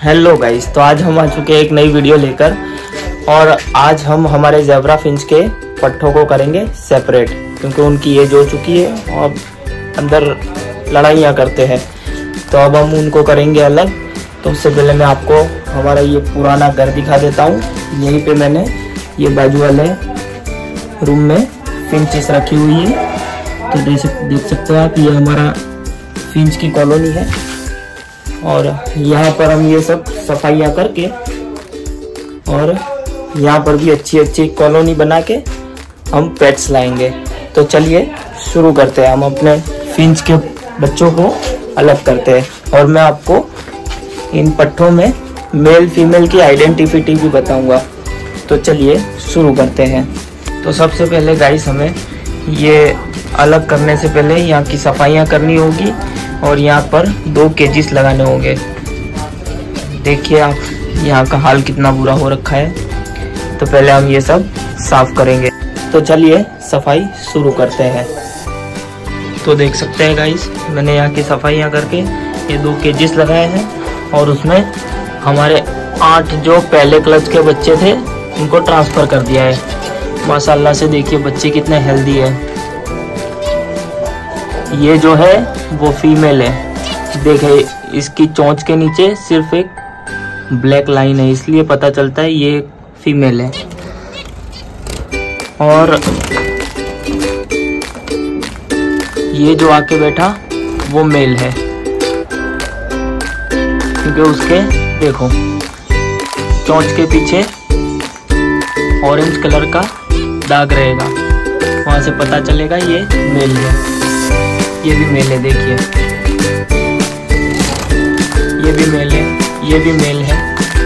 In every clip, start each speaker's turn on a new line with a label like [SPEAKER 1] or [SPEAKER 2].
[SPEAKER 1] Hello guys, तो आज हम आ चुके हैं एक नई वीडियो लेकर। और आज हम हमारे ज़ेब्रा फिंच के पट्ठों को करेंगे सेपरेट, क्योंकि उनकी एज हो चुकी है और अंदर लड़ाइयाँ करते हैं। तो अब हम उनको करेंगे अलग। तो उससे पहले मैं आपको हमारा ये पुराना घर दिखा देता हूँ। यहीं पे मैंने ये बाजू वाले रूम में फिंचेस रखी हुई है। तो देख सकते हो आप, ये हमारा फिंच की कॉलोनी है। और यहाँ पर हम ये सब सफाइयाँ करके और यहाँ पर भी अच्छी कॉलोनी बना के हम पेट्स लाएंगे। तो चलिए शुरू करते हैं। हम अपने फिंच के बच्चों को अलग करते हैं और मैं आपको इन पट्ठों में मेल फीमेल की आइडेंटिटी भी बताऊंगा। तो चलिए शुरू करते हैं। तो सबसे पहले गाइस, हमें ये अलग करने से पहले यहाँ की सफाइयाँ करनी होगी और यहाँ पर 2 केजेस लगाने होंगे। देखिए आप, यहाँ का हाल कितना बुरा हो रखा है। तो पहले हम ये सब साफ करेंगे। तो चलिए सफाई शुरू करते हैं। तो देख सकते हैं गाइस, मैंने यहाँ की सफाइयाँ करके ये 2 केजेस लगाए हैं और उसमें हमारे 8 जो पहले क्लच के बच्चे थे उनको ट्रांसफ़र कर दिया है। माशाल्लाह से देखिए बच्चे कितने हेल्दी है। ये जो है वो फीमेल है। देखिए इसकी चोंच के नीचे सिर्फ एक ब्लैक लाइन है, इसलिए पता चलता है ये फीमेल है। और ये जो आके बैठा वो मेल है, क्योंकि उसके देखो चोंच के पीछे ऑरेंज कलर का दाग रहेगा, वहां से पता चलेगा ये मेल है। ये भी मेल है, देखिए ये भी मेल है, ये भी मेल है।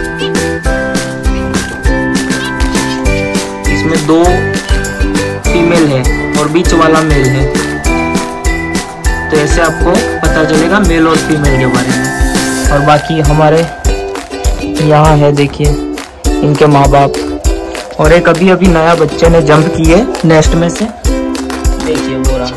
[SPEAKER 1] इसमें 2 फीमेल है और बीच वाला मेल है। तो ऐसे आपको पता चलेगा मेल और फीमेल के बारे में। और बाकी हमारे यहाँ है, देखिए इनके माँ बाप। और एक अभी अभी नया बच्चे ने जंप किए नेस्ट में से, देखिए वो रहा,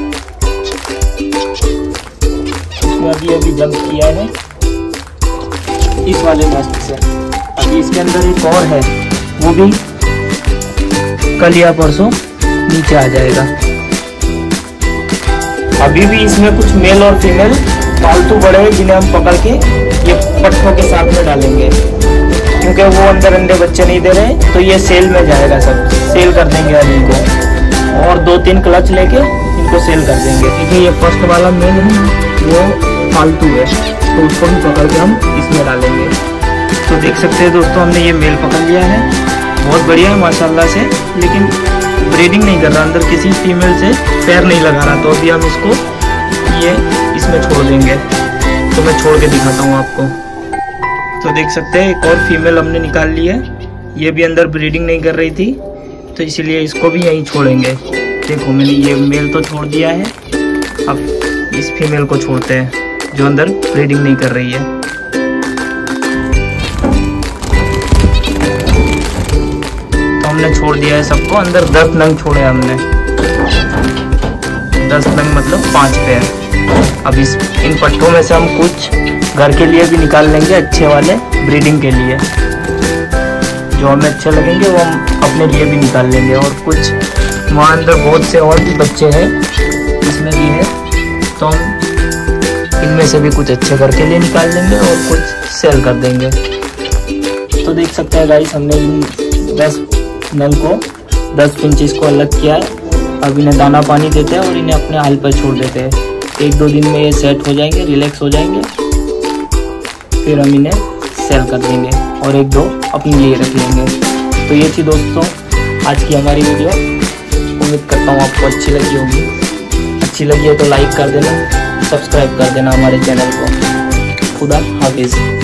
[SPEAKER 1] अभी जंप किया है इस वाले नेस्ट से। अभी इसके अंदर एक और है, वो भी कल या परसों नीचे आ जाएगा। अभी भी इसमें कुछ मेल और फीमेल पालतू बड़े हैं, जिन्हें हम पकड़ के ये पट्ठों के साथ में डालेंगे, क्योंकि वो अंदर अंडे बच्चे नहीं दे रहे। तो ये सेल में जाएगा, सब सेल कर देंगे अब इनको। और 2-3 क्लच लेके इनको सेल कर देंगे। देखिए ये फर्स्ट वाला मेल है, वो फालतू है, तो उसको भी पकड़ के हम इसमें डालेंगे। तो देख सकते हैं दोस्तों, हमने ये मेल पकड़ लिया है, बहुत बढ़िया है माशाल्लाह से। लेकिन ब्रीडिंग नहीं कर रहा, अंदर किसी फीमेल से पैर नहीं लगा रहा। तो अभी हम इसको ये इसमें छोड़ देंगे। तो मैं छोड़ के दिखाता हूँ आपको। तो देख सकते हैं एक और फीमेल हमने निकाल ली है। ये भी अंदर ब्रीडिंग नहीं कर रही थी, तो इसलिए इसको भी यहीं छोड़ेंगे। देखो मैंने ये मेल तो छोड़ दिया है, अब इस फीमेल को छोड़ते हैं जो अंदर ब्रीडिंग नहीं कर रही है। तो हमने छोड़ दिया है सबको। अंदर 10 नंग छोड़े हमने, 10 नंग मतलब 5 पैर। अब इन पट्टों में से हम कुछ घर के लिए भी निकाल लेंगे, अच्छे वाले ब्रीडिंग के लिए। जो हमें अच्छे लगेंगे वो हम अपने लिए भी निकाल लेंगे। और कुछ वहाँ अंदर बहुत से और भी बच्चे हैं, इसमें भी है, तो हम इनमें से भी कुछ अच्छे घर के लिए निकाल लेंगे और कुछ सेल कर देंगे। तो देख सकते हैं गाइस, हमने इन 10 नल को 10 फिंचेस को अलग किया है। अब इन्हें दाना पानी देते हैं और इन्हें अपने हाल पर छोड़ देते हैं। 1-2 दिन में ये सेट हो जाएंगे, रिलैक्स हो जाएंगे, फिर हम इन्हें सेल कर देंगे और 1-2 अपने लिए रख लेंगे। तो ये थी दोस्तों आज की हमारी वीडियो। उम्मीद करता हूँ आपको अच्छी लगी होगी। अच्छी लगी है तो लाइक कर देना, सब्सक्राइब कर देना हमारे चैनल को। खुदा हाफिज़।